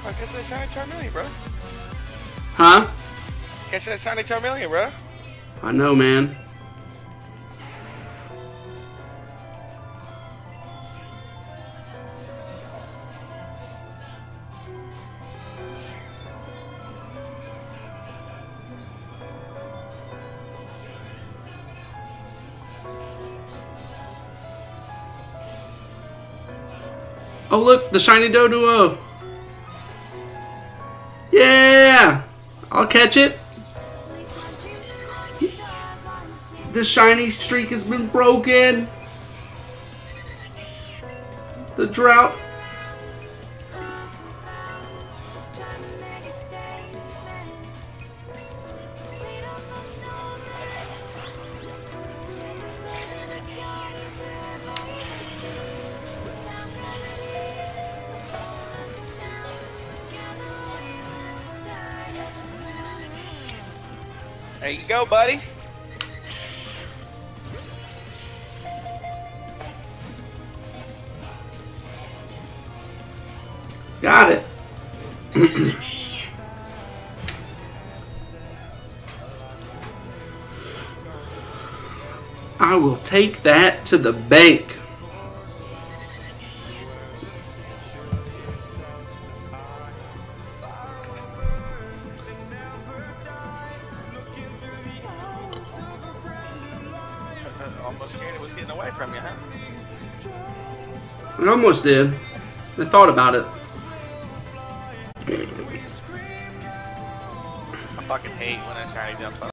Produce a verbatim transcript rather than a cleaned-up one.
Oh, catch that shiny Charmeleon, bro. Huh? Catch that shiny Charmeleon, bro. I know, man. Oh look, the shiny Doduo. Yeah! I'll catch it. The shiny streak has been broken. The drought. There you go, buddy. Got it. I will take that to the bank. Almost scared it was getting away from you, huh? I almost did. I thought about it. I fucking hate when a shiny jumps on